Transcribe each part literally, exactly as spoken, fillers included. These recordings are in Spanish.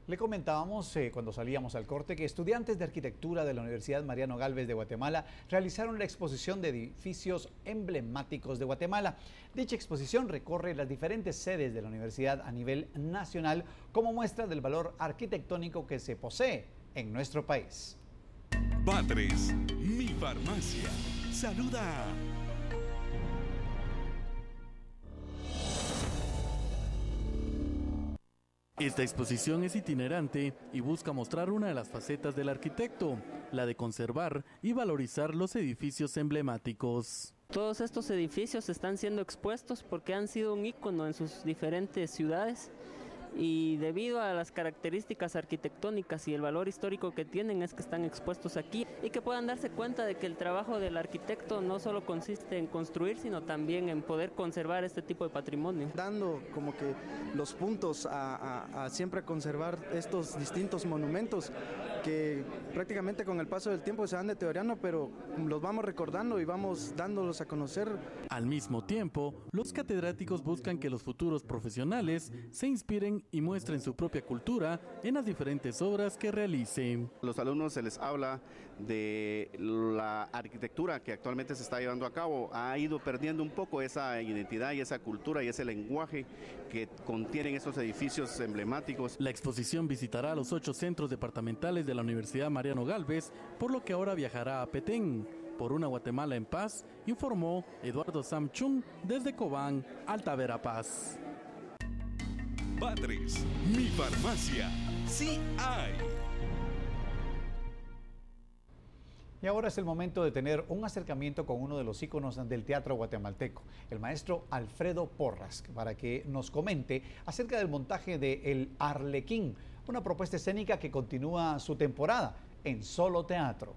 Le comentábamos eh, cuando salíamos al corte que estudiantes de arquitectura de la Universidad Mariano Gálvez de Guatemala realizaron la exposición de edificios emblemáticos de Guatemala. Dicha exposición recorre las diferentes sedes de la universidad a nivel nacional como muestra del valor arquitectónico que se posee en nuestro país. Batres, mi farmacia. Saluda. Esta exposición es itinerante y busca mostrar una de las facetas del arquitecto, la de conservar y valorizar los edificios emblemáticos. Todos estos edificios están siendo expuestos porque han sido un ícono en sus diferentes ciudades y debido a las características arquitectónicas y el valor histórico que tienen es que están expuestos aquí y que puedan darse cuenta de que el trabajo del arquitecto no solo consiste en construir, sino también en poder conservar este tipo de patrimonio. Dando como que los puntos a, a, a siempre conservar estos distintos monumentos que prácticamente con el paso del tiempo se van deteriorando, pero los vamos recordando y vamos dándolos a conocer. Al mismo tiempo, los catedráticos buscan que los futuros profesionales se inspiren y muestren su propia cultura en las diferentes obras que realicen. A los alumnos se les habla de la arquitectura que actualmente se está llevando a cabo. Ha ido perdiendo un poco esa identidad y esa cultura y ese lenguaje que contienen estos edificios emblemáticos. La exposición visitará los ocho centros departamentales de la Universidad Mariano Gálvez, por lo que ahora viajará a Petén. Por una Guatemala en paz, informó Eduardo Samchung desde Cobán, Alta Verapaz. Batres, mi farmacia. Sí hay. Y ahora es el momento de tener un acercamiento con uno de los íconos del teatro guatemalteco, el maestro Alfredo Porras, para que nos comente acerca del montaje de El Arlequín, una propuesta escénica que continúa su temporada en Solo Teatro.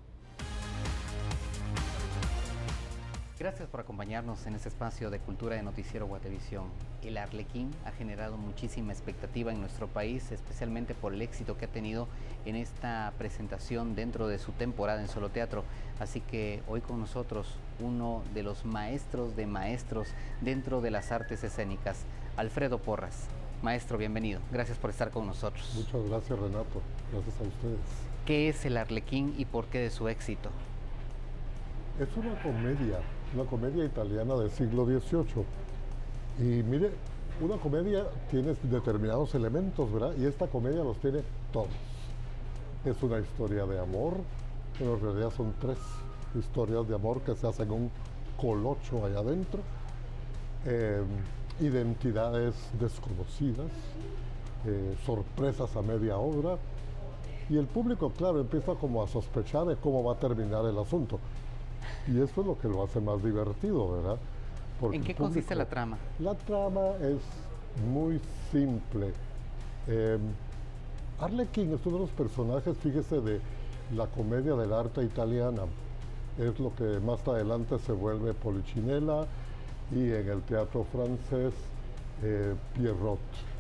Gracias por acompañarnos en este espacio de cultura de Noticiero Guatevisión. El Arlequín ha generado muchísima expectativa en nuestro país, especialmente por el éxito que ha tenido en esta presentación dentro de su temporada en Solo Teatro. Así que hoy con nosotros uno de los maestros de maestros dentro de las artes escénicas, Alfredo Porras. Maestro, bienvenido. Gracias por estar con nosotros. Muchas gracias, Renato. Gracias a ustedes. ¿Qué es el Arlequín y por qué de su éxito? Es una comedia, una comedia italiana del siglo dieciocho. Y mire, una comedia tiene determinados elementos, ¿verdad? Y esta comedia los tiene todos. Es una historia de amor, pero en realidad son tres historias de amor que se hacen un colocho allá adentro. Eh, identidades desconocidas, eh, sorpresas a media obra. Y el público, claro, empieza como a sospechar de cómo va a terminar el asunto. Y eso es lo que lo hace más divertido, ¿verdad? Porque ¿en qué público, consiste la trama? La trama es muy simple. Eh, Arlequín es uno de los personajes, fíjese, de la comedia del arte italiana. Es lo que más adelante se vuelve Polichinela y en el teatro francés eh, Pierrot.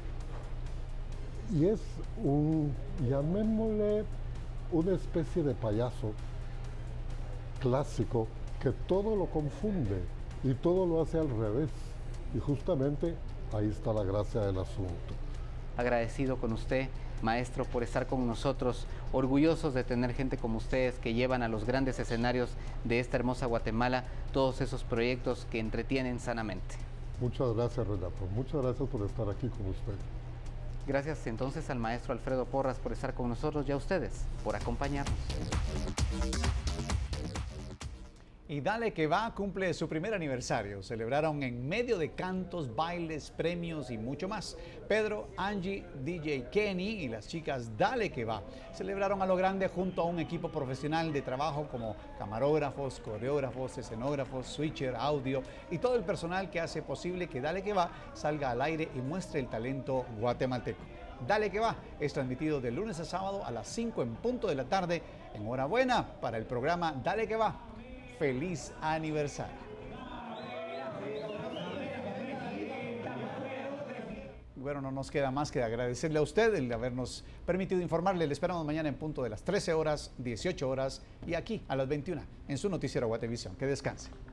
Y es un, llamémosle, una especie de payaso clásico que todo lo confunde y todo lo hace al revés. Y justamente ahí está la gracia del asunto. Agradecido con usted, maestro, por estar con nosotros, orgullosos de tener gente como ustedes que llevan a los grandes escenarios de esta hermosa Guatemala todos esos proyectos que entretienen sanamente. Muchas gracias, Renato. Muchas gracias por estar aquí con usted. Gracias entonces al maestro Alfredo Porras por estar con nosotros y a ustedes por acompañarnos. Y Dale que va cumple su primer aniversario. Celebraron en medio de cantos, bailes, premios y mucho más. Pedro, Angie, D J Kenny y las chicas Dale que va celebraron a lo grande junto a un equipo profesional de trabajo como camarógrafos, coreógrafos, escenógrafos, switcher, audio y todo el personal que hace posible que Dale que va salga al aire y muestre el talento guatemalteco. Dale que va es transmitido de lunes a sábado a las cinco en punto de la tarde. Enhorabuena para el programa Dale que va. ¡Feliz aniversario! Bueno, no nos queda más que agradecerle a usted el habernos permitido informarle. Le esperamos mañana en punto de las trece horas, dieciocho horas y aquí a las veintiuna en su noticiero Guatevisión. Que descanse.